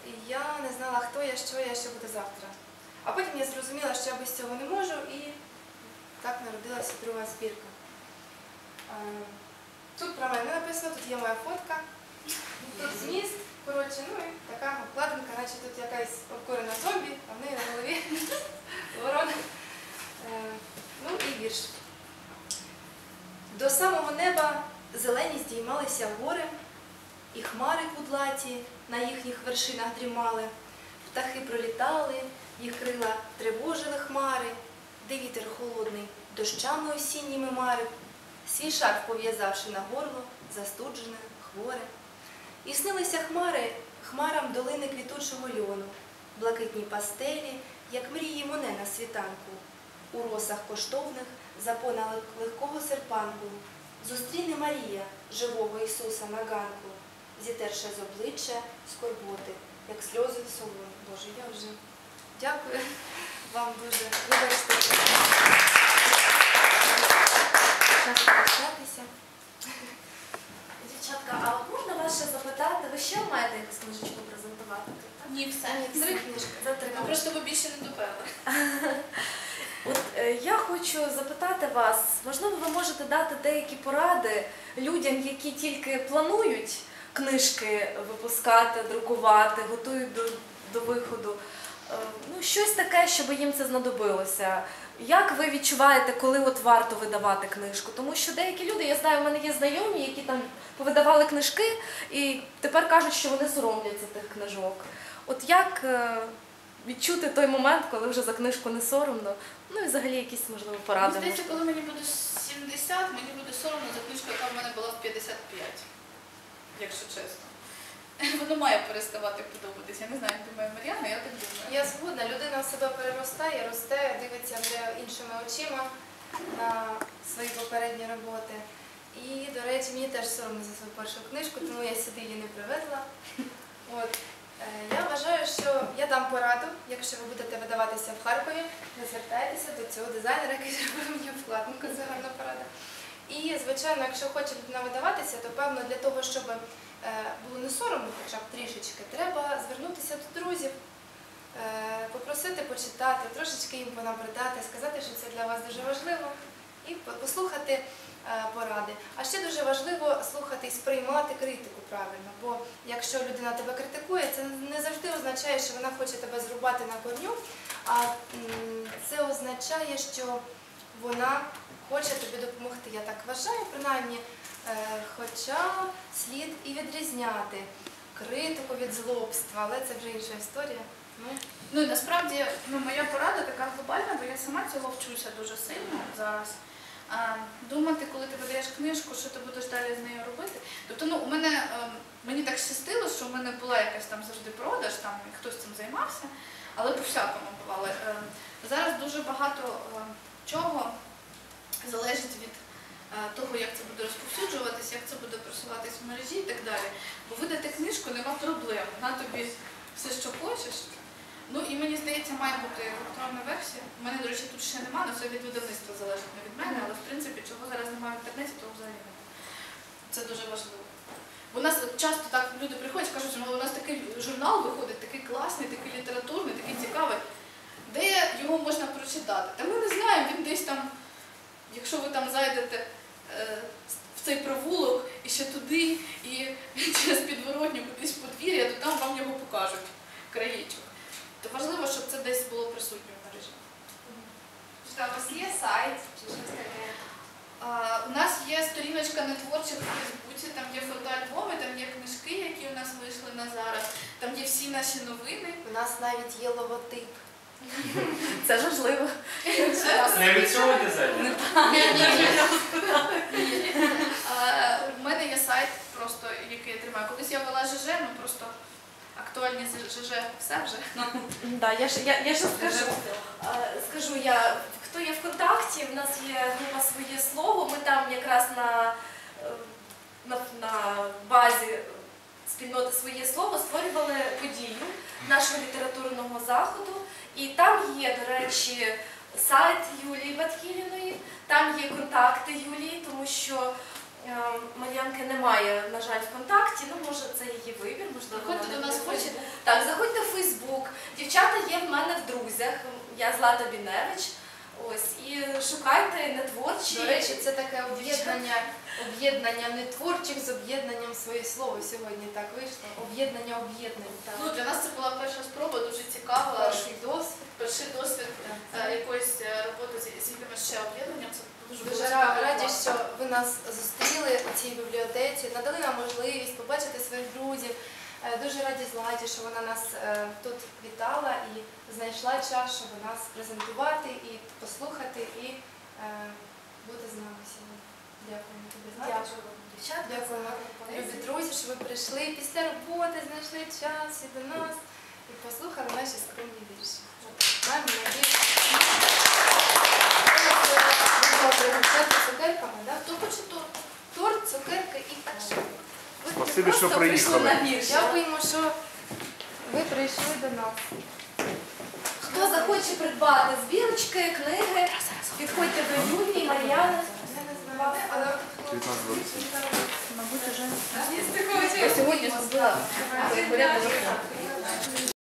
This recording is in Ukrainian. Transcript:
я не знала, хто я, що буде завтра. А потім я зрозуміла, що я без цього не можу, і так народилася друга збірка. Тут про мене написано, тут є моя фотка, тут зміст, коротше, ну і така обкладинка, наче тут якась обкорена зомбі, а в неї на голові ворона. Ну і вірш. До самого неба зелені здіймалися гори, і хмари кудлаті на їхніх вершинах дрімали. Птахи пролітали, їх крила тривожили хмари, де вітер холодний дощами осінніми марив, свій шарф пов'язавши на горло, застуджене, хворе. І снилися хмари хмарам долини квітучого льону, блакитні пастелі, як мрії Моне на світанку. У росах коштовних запона легкого серпанку зустріне Марія живого Ісуса на ганку, зітерше з обличчя скорботи, як сльози в солоні. Боже, я вже дякую вам дуже. Вибачте. Час прощатися. Дівчатка, а от можна вас ще запитати, ви ще маєте якусь книжечку презентувати? Ні, все. Три книжки. За три книжки. Просто ви більше не допили. От я хочу запитати вас, можливо, ви можете дати деякі поради людям, які тільки планують книжки випускати, друкувати, готують до виходу. Ну, щось таке, щоб їм це знадобилося. Як ви відчуваєте, коли от варто видавати книжку? Тому що деякі люди, я знаю, в мене є знайомі, які там повидавали книжки і тепер кажуть, що вони соромляться тих книжок. От як відчути той момент, коли вже за книжку не соромно? Ну і взагалі якісь, можливо, поради. Мені здається, коли мені буде 70, мені буде соромно за книжку, яка в мене була в 55, якщо чесно. Воно має переставати подобатися. Я не знаю, як думає Мар'яна, я так думаю. Я згодна, людина в себе переростає, росте, дивиться вже іншими очима на свої попередні роботи. І, до речі, мені теж соромно за свою першу книжку, тому я сюди її не привезла. От. Я вважаю, що я дам пораду, якщо ви будете видаватися в Харкові, ви звертаєтеся до цього дизайнера, який зробив мені обкладинку, це гарна порада. І, звичайно, якщо хоче людина видаватися, то, певно, для того, щоб було не соромно хоча б трішечки, треба звернутися до друзів, попросити почитати, трошечки їм понабридати, сказати, що це для вас дуже важливо, і послухати поради. А ще дуже важливо слухати і сприймати критику правильно, бо якщо людина тебе критикує, це не завжди означає, що вона хоче тебе зрубати на корню, а це означає, що вона хоче тобі допомогти. Я так вважаю, принаймні, хоча слід і відрізняти критику від злобства, але це вже інша історія. Ну і насправді моя порада така глобальна, бо я сама цього вчуся дуже сильно зараз. Думати, коли ти видаєш книжку, що ти будеш далі з нею робити. Тобто, ну, мені так щастило, що в мене була якась там завжди продаж, там і хтось цим займався, але по-всякому бувало. Зараз дуже багато чого залежить від того, як це буде розповсюджуватися, як це буде просуватись в мережі і так далі. Бо видати книжку нема проблем, на тобі все, що хочеш. Ну і мені здається, має бути електронна версія. У мене, до речі, тут ще немає, але це від видавництва залежить, не від мене, але в принципі, чого зараз немає в інтернеті, того взагалі немає. Це дуже важливо. Бо у нас часто так люди приходять і кажуть, що у нас такий журнал виходить, такий класний, такий літературний, такий цікавий. Де його можна прочитати? Та ми не знаємо, він десь там, якщо ви там зайдете в цей провулок і ще туди, і через підворотню кудись в подвір'я, то там вам його покажуть, краєчок. То важливо, щоб це десь було присутнє в мережі. У вас є сайт чи щось таке? У нас є сторіночка нетворчих в Фейсбуці, там є фотоальбоми, там є книжки, які у нас вийшли на зараз, там є всі наші новини. У нас навіть є логотип. Це важливо. Не від цього дизайну? У мене є сайт, просто, який я тримаю. Колись я вела ЖЖ, ну просто актуальні ЖЖ все вже. Да, я ще скажу, хто є ВКонтакті, в нас є група «Своє слово», ми там якраз на базі спільноти «Своє слово» створювали подію нашого літературного заходу. І там є, до речі, сайт Юлії Баткіліної, там є контакти Юлії, тому що Мар'янки немає, на жаль, ВКонтакті, ну може це її вибір, можливо. Заходьте до нас в Фейсбук. Так, заходьте друзях. Я Злата Біневич. Ось, і шукайте нетворчі. До речі, це таке об'єднання нетворчих з об'єднанням своє слово сьогодні так вийшло. Об'єднання об'єднань. Ну, для нас це була перша спроба, дуже цікава. Перший досвід. Перший досвід якоїсь роботи з якимось ще об'єднанням. Це дуже Дуже було цікаво. раді, що ви нас зустріли у цій бібліотеці, надали нам можливість побачити своїх друзів. Дуже раді Златі, що вона нас тут вітала і знайшла час, щоб нас презентувати і послухати, і бути з нами сьогодні. Дякуємо тобі, Злата. Дякую вам, дівчата. Дякуємо, любі друзі, що ви прийшли після роботи, знайшли час і до нас і послухали наші скромні вірші. Нам найбільше. Будемо пригощати цукерками, так? Хто хоче торт? Торт, цукерки і кашу. Спасибі, що Просто прийшли приїхали. на вірші. Дякуємо, що ви прийшли до нас. Хто захоче придбати збірочки, книги, підходьте до Юлії, Мар'яни. Я не знаю, але 19-20. Мабуть, уже. я сьогодні зробила порядок.